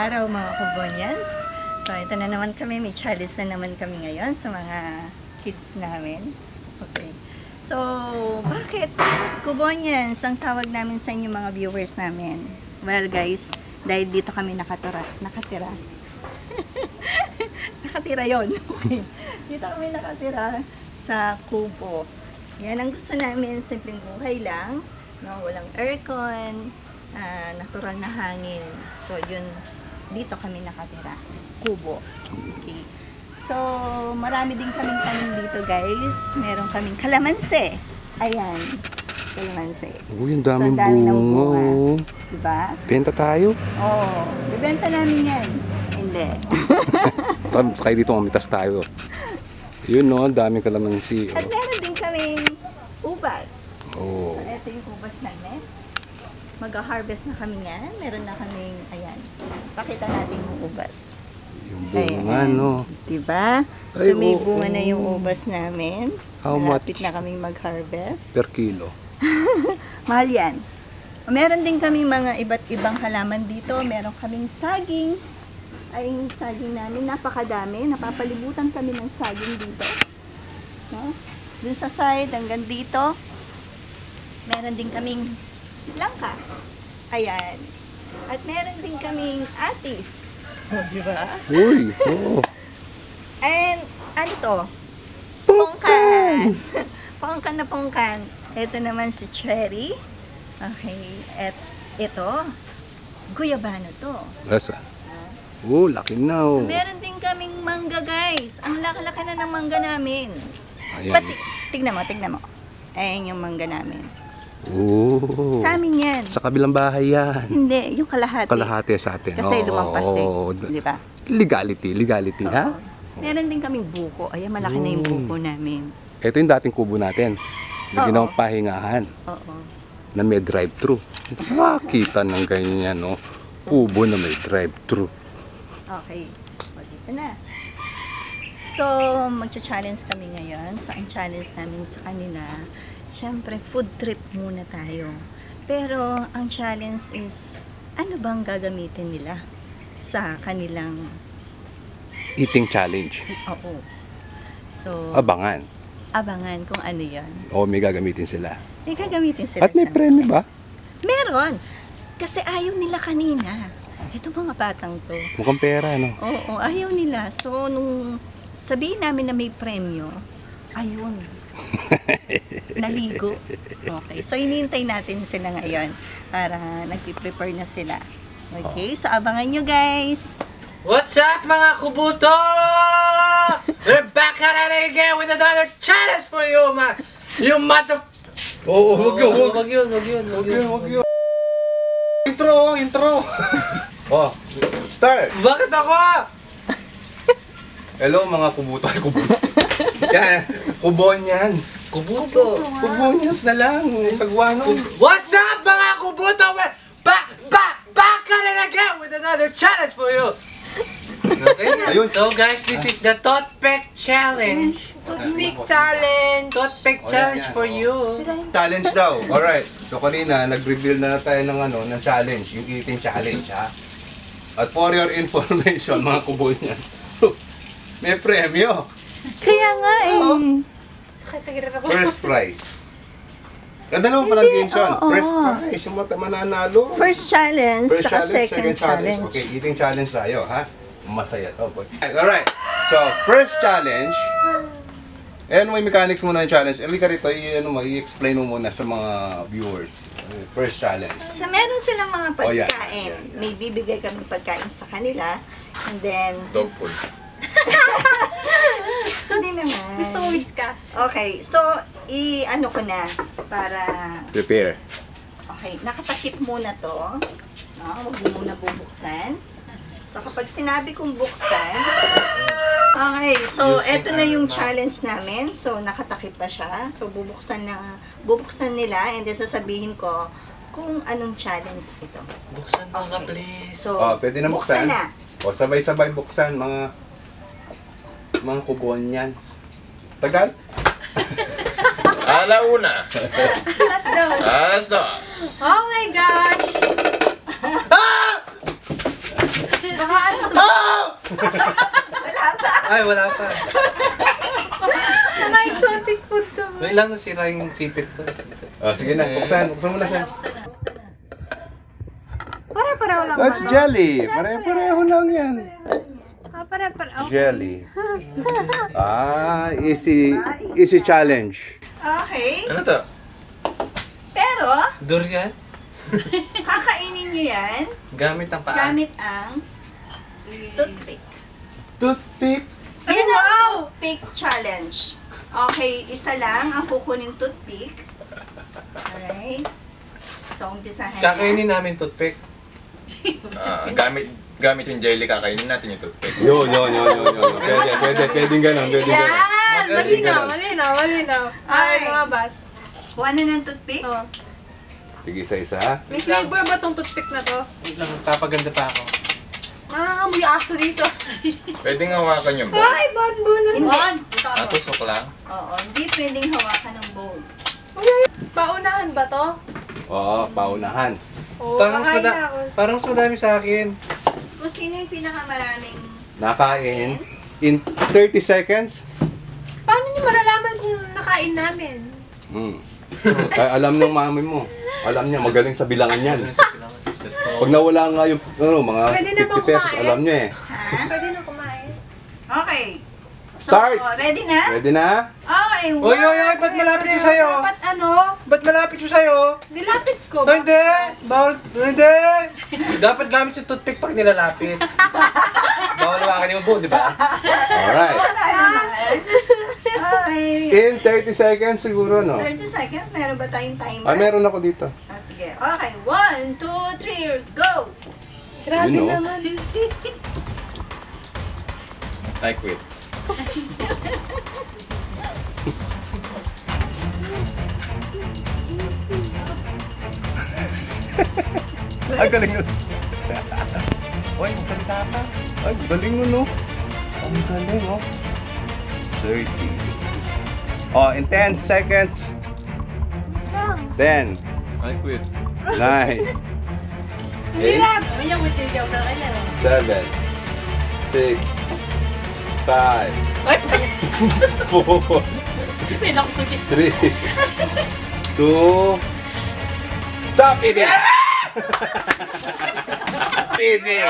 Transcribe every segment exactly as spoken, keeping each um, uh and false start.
araw mga Kubonyans. So ito na naman kami, may challenge na naman kami ngayon sa mga kids namin. Okay. So, bakit Kubonyans ang tawag namin sa inyo mga viewers namin? Well guys, dahil dito kami nakatira. Nakatira. nakatira yon. Okay. Dito kami nakatira sa kubo. Yan ang gusto namin, simpleng buhay lang. No, walang aircon, uh, natural na hangin. So, yun, dito kami nakatira. Kubo. Okay. So, marami din kaming tanim dito, guys. Meron kaming kalamansi. Ayan. Kalamansi. Uy, ang daming so, dami bunga. ng bunga. Diba? Benta tayo. Oo. Bibenta namin yan. Hindi. Kaya dito mamitas tayo. Yun no, ang daming kalamansi. At meron din kaming ubas. Oh. So, ito yung ubas namin. Mag-harvest na kami yan. Meron na kaming, ayan. Pakita natin yung ubas. Yung bunga, Ayan. no? Diba? Ay, So, may oo. bunga na yung ubas namin. How Malapit much? na kaming mag-harvest. Per kilo. Mahal yan. Meron din kaming mga iba't ibang halaman dito. Meron kaming saging. Ay, yung saging namin, napakadami. Napapalibutan kami ng saging dito. No? Dun sa side, hanggang dito. Meron din kaming langka. Ayan. At meron din kaming atis. O, oh, diba? Uy, oo. And, ano to? Pongkan. Pongkan na pongkan. Ito naman si Cherry. Okay. At ito, guyabano to. Lasa. Oh, laki na oh. So, meron din kaming mangga, guys. Ang laki-laki na ng mangga namin. Ayan. Pati, tignan mo, tignan mo. Ayan yung mangga namin. Oh. Sa amin yan. Sa kabilang bahay yan. Hindi, yung kalahati. Kalahati sa atin. Kasi Oo, lumampas eh. oo. Di ba? Legality, legality, ha? Oo. Meron din kaming buko. Ayan, malaki na yung buko namin. Ito yung dating kubo natin. Na Oo. ginawang pahingahan. Oo. Na may drive-thru. Nakakita ng ganyan, no? Kubo na may drive-thru. Okay. O, dito na. So, magcha-challenge kami ngayon. So, ang challenge namin sa kanila, syempre, food trip muna tayo. Pero, ang challenge is, ano bang gagamitin nila sa kanilang, Eating challenge. oo. So, Abangan. abangan kung ano yan. O may gagamitin sila. May gagamitin sila. At may syempre. premyo ba? Meron. Kasi ayaw nila kanina. Ito mga batang to. Mukhang pera, no? Oo, ayaw nila. So, nung sabihin namin na may premyo, ayun. Naligo. Okay. So, hinihintay natin sila ngayon para nag-prepare na sila. Okay? So, abangan nyo, guys. What's up mga kubuto? We're back at it again with another challenge for you, man. You mother... Oo, Wag yun, wag yun, wag yun, wag yun, wag yun. Intro, intro. Oh, start. Bakit ako? Hello mga kubuto. Ay, kubuto. Yan, kubonyans. Kubuto. Kubonyans na lang. Sagwa nun. What's up mga kubuto? We're back, back, back at it again with another challenge for you. Okay? Ayun. So guys, this is the Toothpick Challenge. Toothpick challenge. Toothpick Oh, Challenge yan, yan. for you. Challenge daw. Alright. So kanina, nag-reveal na tayo ng ano, ng challenge. Yung eating challenge, ha? At for your information, mga kubonyans, may premyo. Kaya nga eh. Oo. First prize. Kadalawa pa lang games yun. oo. First prize. Yung mata- mananalo. First challenge, First saka challenge, second, second challenge. challenge. Okay, eating challenge tayo, ha? Masaya to, boy. Alright. So, first challenge. Ayan, may mechanics muna yung challenge. Elika rito, i- ano mo, i-explain mo muna sa mga viewers. First challenge. So, meron silang mga Oh, yan. pagkain. Yan, yan. May bibigay kami pagkain sa kanila. And then, Dog food. hindi naman. Gusto ko whiskas. Okay, so, i-ano ko na para, Prepare. okay, nakatakip muna to. No, huwag mo muna bubuksan. So, kapag sinabi kong buksan, okay, so, eto na yung challenge namin. So, nakatakip pa siya. So, bubuksan na, bubuksan nila, and then sasabihin ko kung anong challenge ito. Buksan mo ka, Okay. please. So, Oh, pwede na buksan. na. O, sabay-sabay buksan, mga mga kubonyans. Tagal? Alauna. Let's go. Alas dos. Oh my gosh. Baka ano to? Wala pa. Ay, wala pa. Mga exotic food to. Wait lang, nasira yung sipit ko. Oh, sige na, buksan. Buksan mo na siya. Pare-pareho lang That's ba to? jelly. Pare-pareho lang yan. Ah, pare-pareho. Jelly. Ah, easy, easy challenge. Okay. Ano to? Pero, Durian? kakainin nyo yan Gamit ang paa. gamit ang toothpick. Toothpick. Yan ang toothpick challenge. Okay, isa lang ang kukunin toothpick. Alright. So, umpisahan na. Kakainin namin toothpick. Ah, gamit gamit yung jelly, kakainin natin yung toothpick. Yun, yun, yun, yun, yun. Pwede, pwede, pwedeng ganun, pwedeng ganun. Yan! Magaling Malinaw, ka. malinaw, malinaw. Ay. Ay, mga bas. Kuha na ng toothpick. Oh. Sige, isa-isa. May flavor ba tong toothpick na to? Wait lang, papaganda pa ako. Nakakamoy aso dito. Pwedeng hawakan yung bowl. Ay, bad bono. Hindi. Ah, tusok lang. Oo, hindi pwedeng hawakan ng bowl. Paunahan ba to? Oo, paunahan. Oo, Parang mas, kakain mada- na ako. parang mas madami sa akin. Kung sino yung pinakamaraming Nakain in thirty seconds. Paano niyo malalaman kung nakain namin? Hmm. Ay, alam ng mami mo. Alam niya, magaling sa bilangan yan. Just Pag nawala nga yung ano, mga Pwede na bang fifty pesos, kumain? alam niya eh. ha? Pwede na kumain. Okay. So, Start! ready na? Ready na? Okay, Oy, oy, oy, ba't malapit yung sayo? Dapat ano? Ba't malapit yung sayo? Nilapit ko. Oh, hindi! Bawal, hindi! Dapat gamit yung toothpick pag nilalapit. Bawal hawakan yung buo, di ba? Alright. Wala naman. Okay. In thirty seconds siguro, no? thirty seconds, meron ba tayong timer? Ah, meron ako dito. Ah, sige. Okay, one, two, three, go! Grabe You know. naman. I quit. Ay, galing nun. Uy, magsalita ka. Ay, galing nun, no? Ang galing, oh. thirty. Oh, in ten seconds. ten, I quit. nine, eight, Hirap! May yung uchigaw na kanya. seven, six, five, four, three, two, stop eating! Stop eating!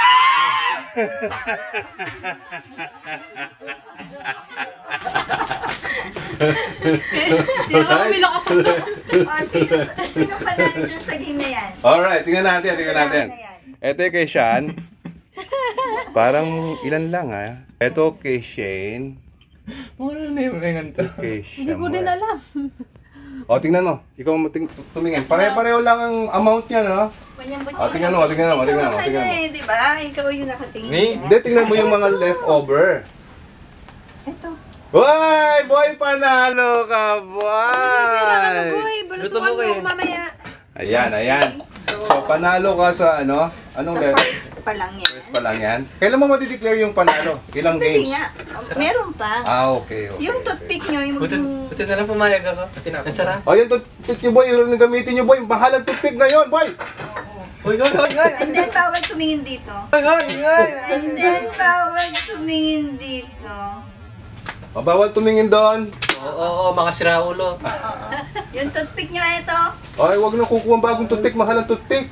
Hindi naman kami lakas ang Oh, sino, sino panalo dyan sa game na yan? Alright, tingnan natin, tingnan natin. Ano yan? Ito yung kay Sean. Parang ilan lang ha. Ito kay Shane. Muna na yung ringan to. Kay Hindi ko din Samuel. alam. O, tingnan mo. Ikaw mo ting- tumingin. Pare-pareho lang ang amount niya, no? O, tingnan mo, tingnan mo, tingnan mo, Ikaw tingnan mo. eh, di ba? Ikaw yung nakatingin. Ni? Hindi, tingnan mo yung mga leftover. Ito. Boy! Boy, panalo ka, Kailangan boy! boy, Luto balutuan mo kayo. mo mamaya. Ayan, ayan. So, panalo ka sa ano? Anong Sa level? first pa lang yan. First pa lang yan. Kailan mo matideclare yung panalo? Ilang Dali games? nga. Meron pa. Ah, okay, okay. Yung toothpick nyo, yung... Buti, buti na lang pumayag ako. Ang sarap. O, yung toothpick nyo, boy. Yung gamitin nyo, boy. Bahalang toothpick na yun, boy! Hoy, hoy, hoy, hoy! And then, bawal tumingin dito. Hoy, hoy, hoy! And then, bawal tumingin dito. O, bawal tumingin doon. Oo, oo, oo, mga siraulo. Oo. Yung toothpick nyo, ito. Ay, wag na kukuha ang bagong toothpick. Mahal ang toothpick.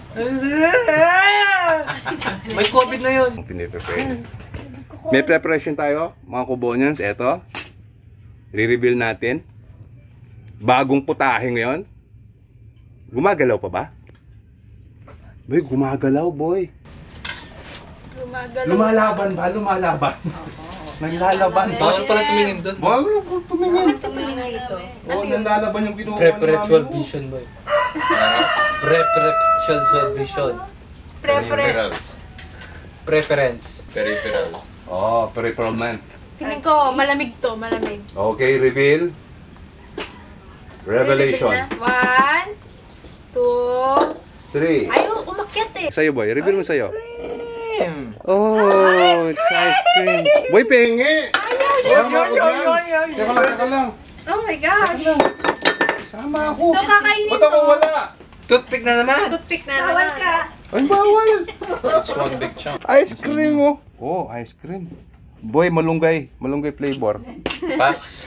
May COVID na yun. Piniprepare. May preparation tayo, mga kubonyans. Eto. Re-reveal natin. Bagong putahe ngayon. Gumagalaw pa ba? Boy, gumagalaw, boy. Gumagalaw. Lumalaban ba? Lumalaban. Naglalaban ba? Bawal pala tumingin doon. Wag na po tumingin. Tumingin dito. Oo, nalalaban yung kinukuha Preferential namin. vision, boy. Preferential vision. Pre-pre. Peripherals. Preference. Peripherals. Oh, peripheral man. Feeling ko, malamig to, malamig. Okay, reveal. Revelation. One, two, Three. ayaw, umakyat eh. Sa'yo, boy. Reveal mo sa'yo. Damn. Oh, it's ice cream. Boy, pengi! Yoy, yoy, yoy, yoy, yoy. Teka lang, teka lang. Oh my gosh. Sama ako. So, kakainin Ba't ako to. wala? Toothpick na naman. Toothpick na Bawal naman. ka. Ay, bawal. It's one big chunk. Ice cream mo. Oh, ice cream. Boy, malunggay. Malunggay flavor. Pass.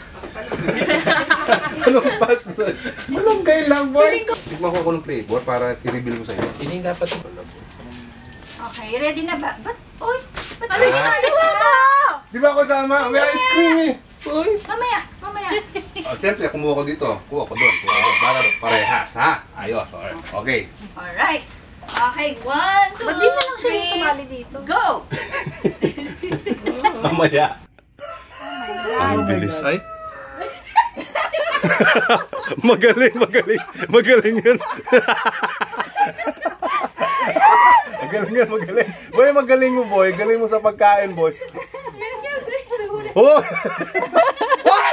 Anong pas? Malunggay lang, boy. Tignan ko ako ng flavor para i-reveal ko sa'yo. Ini dapat. Okay, ready na ba? Ba't? Oy! Ba't Ano ginagawa mo? Di ba ako sama? May ice cream eh. Uy. Mamaya, mamaya. Oh, siyempre, kumuha ko dito. Kuha ko doon. Kuha ko. Para parehas, ha? Ayos. alright. Okay. Alright. Okay, one, two, Ba't di na lang siya yung three, sumali dito? go! Mamaya. Ang bilis. Ay. magaling, magaling. Magaling yun. magaling yan, magaling. Boy, magaling mo, boy. Galing mo sa pagkain, boy. Oh! Hoy!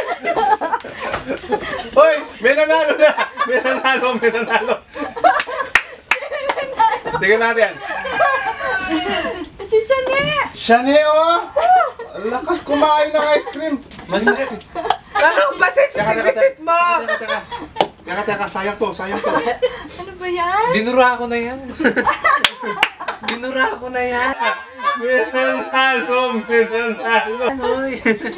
Hoy! May nanalo na! May nanalo, may nanalo. Tingnan natin. Si Shane! Shane, oh! Ang lakas kumain ng ice cream. Masakit. Anong ba sensitivity mo? Teka, teka. Teka, teka. Sayang to, sayang to. Ano ba yan? Dinura ko na yan. Dinura ko na yan. May nanalo, may nanalo. Anoy.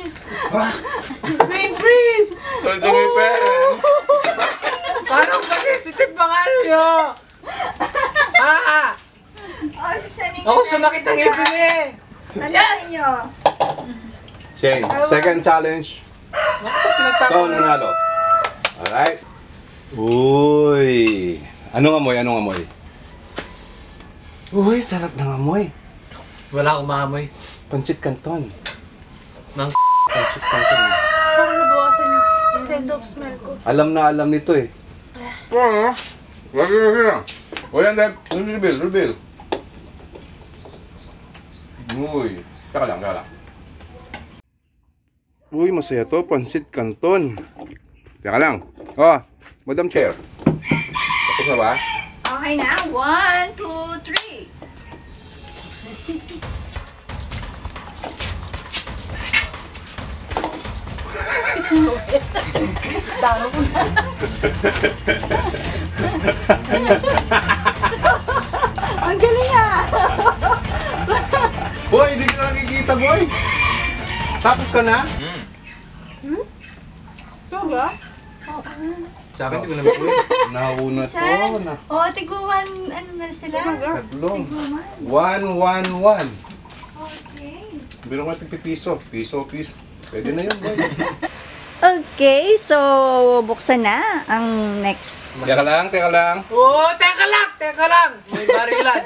Brain freeze! Todo mi pen. Parang ba sensitive ba nga nyo? Ah! Oh, si Shane. Ako sumakit ang ipin eh. Tandaan nyo. Shane, second challenge. Ikaw ang nanalo. Alright. Uy. Anong amoy? Anong amoy? Uy, sarap ng amoy. Wala akong maamoy. Pancit Canton. Mang Pancit Canton. Parang nabawasan yung sense of smell ko. Alam na alam nito eh. Oo. Wag yun, wag yun. O yan, Deb. Reveal, reveal. Uy. Teka lang, teka lang. Uy, masaya to. Pancit Canton. Teka lang. Oh, Madam Chair. Tapos na ba? Okay na. One, two, three. Ang galing ah! Boy, hindi ka nakikita, boy. Tapos ka na? Ito ba? Sa akin, hindi ko naman po. Nauna to. Na. Oh, tiguan, ano na sila? Tatlong. Tiguan. One, one, one. Okay. Biro nga piso. Piso, piso. Pwede na yun, boy. Okay, so buksan na ang next. Teka lang, teka lang. Oo, teka lang, teka lang. May barilan.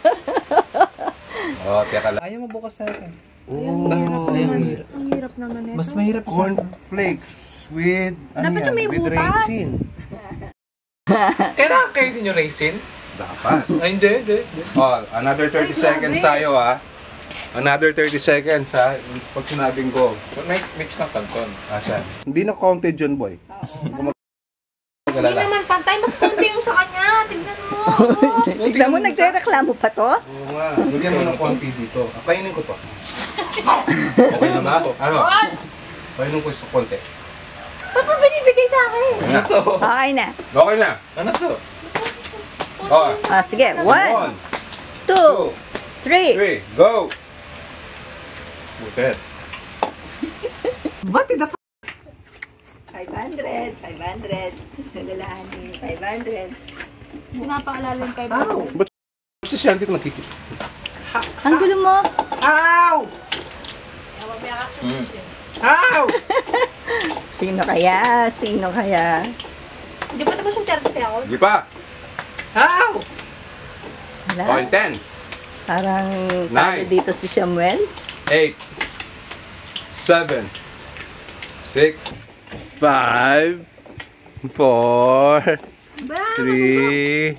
Oh, teka lang. Ayaw mo bukas sa akin. Oh, Ang hirap naman ito. Mas mahirap sa cornflakes with, ano Dapat yan, yung may with butas. raisin. Kailangan kayo din yung raisin? Dapat. Ay, hindi, hindi. hindi. Oh, another thirty seconds tayo, ha. Another thirty seconds, ha. Pag sinabing go. Make mix ng canton. Asan? Hindi na counted yun, boy. Hindi Mag-alala. naman pantay. Mas konti yung sa kanya. Tignan mo. Tignan mo, nagre-reklamo pa to? Oo nga. Lagyan mo ng konti dito. Kainin ko to. Okay na ba? Ano? Kainin ko sa konti. Ba't mo binibigay sa akin? Ano to? Okay na. Okay na. Ano to? Oh, Ah, sige, one, one, two, two, three. three, go! Buset. Ba't the f***? five hundred, five hundred. Nalalahanin, five hundred. Pinapaalala yung five Ow! Kasi siya, hindi ko nakikita. Ang gulo mo. Ow! Mm. Ow! Sino kaya? Sino kaya? Hindi pa tapos yung thirty ako. Hindi pa. Ow! Wala. Okay, ten, Parang talo Nine. dito si Samuel. eight, seven, six, five, four, three,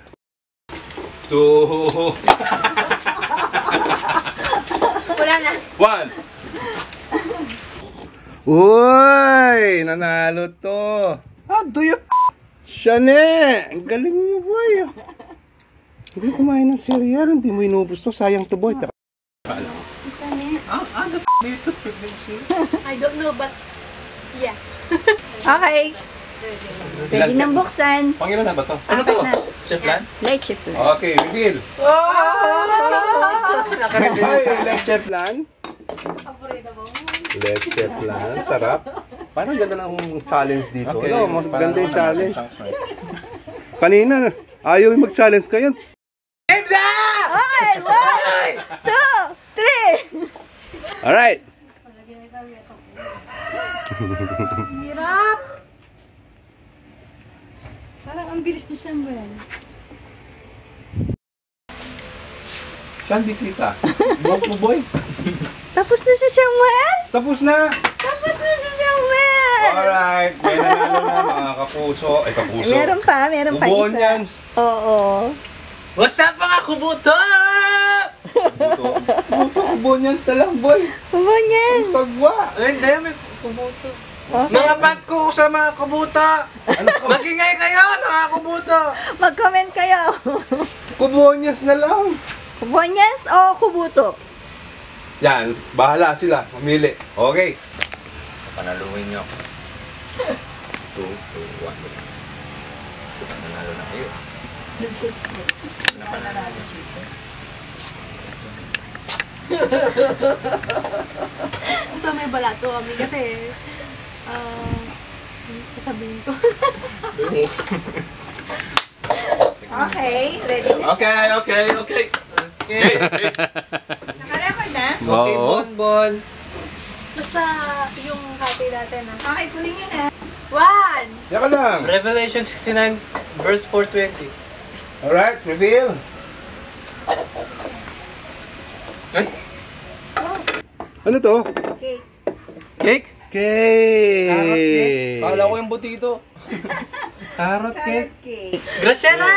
two, Wala na. one. Uy! Nanalo to. How do you Shane! Ang galing mo, boy. Hindi kumain ng cereal. Hindi mo inubos to. Sayang to, boy. Taka- How, how the f*** do you toothpick them, sir? I don't know but yeah. Okay. Pwede nang buksan. Pangilan na ba to? Ano to? Apat na. Leche plan? Leche plan. Okay, reveal. Ay, leche plan. Leche plan. Sarap. Parang ganda ng challenge dito. No, mas ganda yung challenge. Kanina, ayaw yung mag-challenge kayo. Game na! Okay, one, two, three. Alright. Hirap! Parang ang bilis ni Samuel. Saan di kita? Buhok mo, boy. Tapos na si Samuel? Tapos na. Tapos na si Samuel! Alright. May nanalo na mga kapuso. Ay, kapuso. Meron pa, meron pa isa. Ubonyans. Oo. What's up mga kubuto? Buto. Buto, ubonyans na lang, boy. Ubonyans! Ang sagwa. Ay, hindi, may kubuto. Okay. Mga fans ko sa mga kubuto! Magingay kayo, mga kubuto! Mag-comment kayo. Ubonyans na lang. Ubonyans o kubuto? Yan, bahala sila. Mamili. Okay. Panaluin niyo ako. two, two, one. Nanalo na kayo. So may balato kami kasi ah sasabihin ko. Okay, ready na. Okay, okay, okay. Okay, Naka-record na? okay, Oo. Bon Bon. Basta yung copy natin ah. Okay, kunin nyo na. One! Yan ka lang. Revelation sixty-nine, verse four twenty. Alright, reveal. Ay, Ano to? Cake. cake? Cake. Carrot cake. Kala ko yung butito. Carrot cake. Carrot cake. Graciela!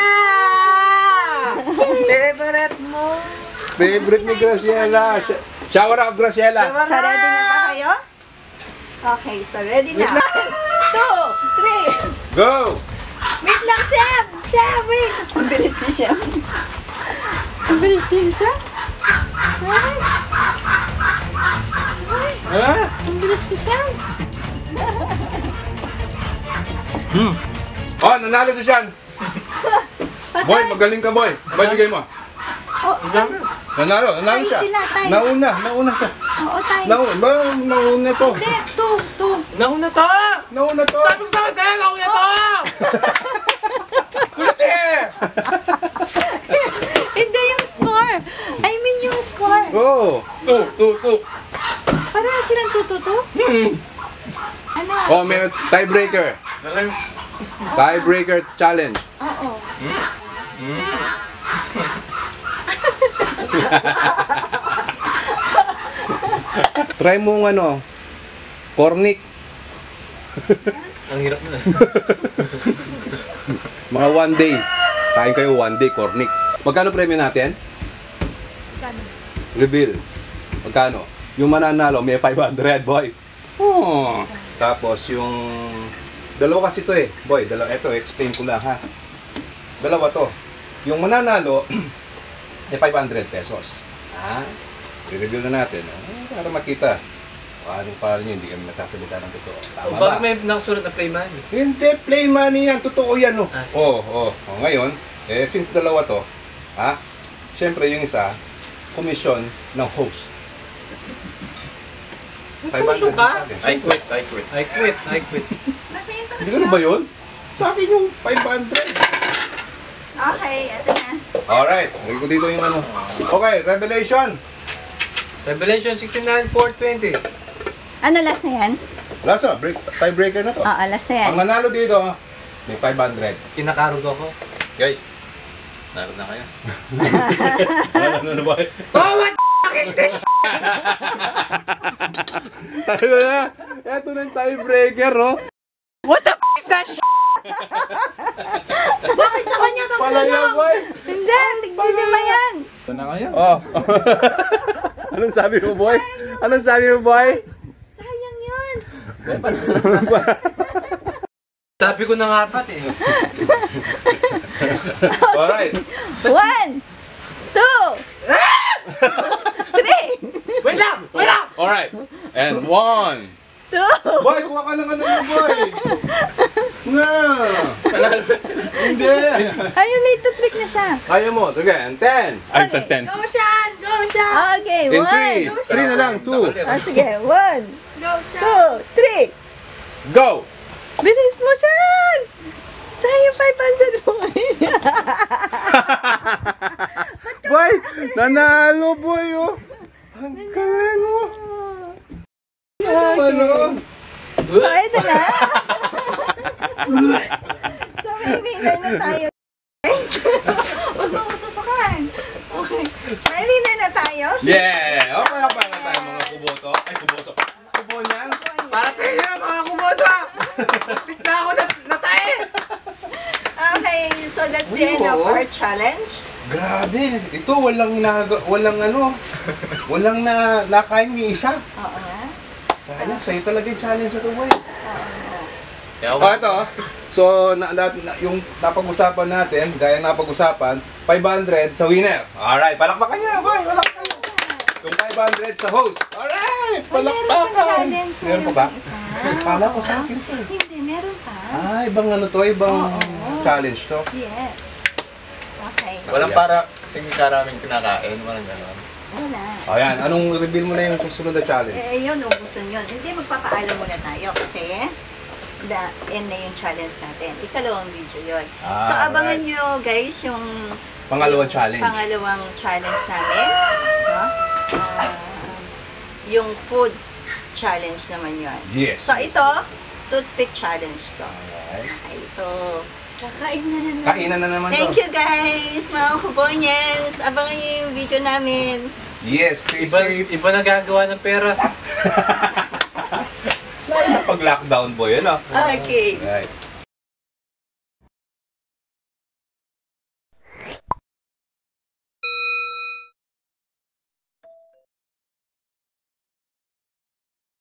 Favorite mo? Favorite ni Graciela. Sh- Shower out, Graciela. So, ready na ba kayo? Okay, so ready na. One, two, three. Go! Wait lang, Chef! Chef, wait! Ang bilis ni siya. Ang bilis din siya. Ay! Ha? Ang bilis din siya. Oh, nanalo si Sean. Boy, magaling ka, boy. Boy, bigay mo. Nanalo, nanalo Tayo siya. sila, tayo. Nauna, nauna to. Oo, tayo. Nauna, ba, nauna to. Hindi, two, two. Nauna to! Nauna to. Sabi ko sa akin sa'yo, nauna to! Kulit eh! Hindi yung score. I mean yung score. Oh. Two, two, two. Parang silang two, two, two? Ano? Oh, may tiebreaker. Tiebreaker challenge. Oo. Try mo ano, cornic. Ang hirap na. Mga one day. Kain kayo one day, cornic. Magkano premyo natin? Magkano? Reveal. Magkano? Yung mananalo, may five hundred, boy. Oh. Tapos yung... Dalawa kasi to eh. Boy, dalawa. Ito, explain ko lang ha. Dalawa to. Yung mananalo, may five hundred pesos. Ha? I-review na natin. Ah, para makita. Paano pa rin yun, hindi kami nagsasalita ng totoo. Tama O, ba? bakit may nakasulat na play money? Hindi, play money yan. Totoo yan, oh. Ah. Oo, oh, oh. Ngayon, eh, since dalawa to, ha? Siyempre, yung isa, commission ng host. Commission ka? I quit, I quit. I quit, I quit. Masaya ito. Hindi ka ba yun? Sa akin yung five hundred. Okay, eto na. Alright, lagay ko dito yung ano. Okay, Revelation. Revelation sixty-nine, four twenty. Ano, last na yan? Last na, break, tiebreaker na to. Oo, last na yan. Ang nanalo dito, may five hundred. Kinakarog ako. Guys, naroon na kayo. Ano na ba? Oh, what the fuck is this? Ano na? Ito na yung tiebreaker, oh. What the fuck is that? Bakit sa kanya ito? Palaya, boy. Hindi, tignan mo yan. Oh. Anong sabi mo, boy? Anong sabi mo, boy? Sayang yun. Sabi ko na nga pat eh. Alright. One, two, three. Wait lang! Wait lang! Alright. And one, two. Boy, kuha ka ng ano mo, boy. Nga. Panalo ba sila? Hindi. Ayun, may toothpick na siya. Kaya mo. Sige, ten. Ay, Okay. ten. Go, Sean! Go, Sean! Okay, In one. three. Three na lang, two. Ah, sige, one, Go, Sean! two, three. Go. Bilis mo siya! Sayang five hundred mo. Boy, nanalo, boy, oh. Ang galing, oh. Ano? So, ito na. So, may winner na tayo. Guys, huwag mo ko susukan. Okay. So, may winner na tayo. Yeah! Okay, okay na tayo, mga kuboto. Ay, kuboto. Kubo niyan. Para sa inyo, mga kuboto! Tik na ako na, na tayo! Okay, so that's the end of our challenge. Grabe, ito walang na, walang ano, walang na nakain ni isa. Oo nga. Sayang, sa'yo talaga yung challenge na ito, boy. Yawa. Oh, ito. So, na, na, na- yung napag-usapan natin, gaya ng napag-usapan, five hundred sa winner. Alright, palakpakan niya, boy, palakpakan. Yung five hundred sa host. Alright, Ay, meron pang palakpakan. challenge. Meron pa ba? pang isa. Kala ko sa akin to. Hindi, meron pa. Ah, ibang ano to, ibang Oo. challenge to. Yes. Okay. Walang para kasing karaming kinakain, walang gano'n. Wala. Ayan, anong reveal mo na yung susunod na challenge? Eh, yun, ubusan yun. Hindi, magpapaalam muna tayo kasi the end na yung challenge natin. Ikalawang video yun. Ah, so, abangan right. nyo, guys, yung Pangalawang yung challenge. Pangalawang challenge namin. No? Ah, yung food challenge naman yun. Yes. So, ito, toothpick challenge to. Alright. Okay, so, Kakain na naman. Kainan na naman thank to. you guys, mga kubonyens. Abangan nyo yung video namin. Yes, stay Iba, safe. iba nagagawa ng pera. Lalo na pag lockdown boy, ano? Okay. Right.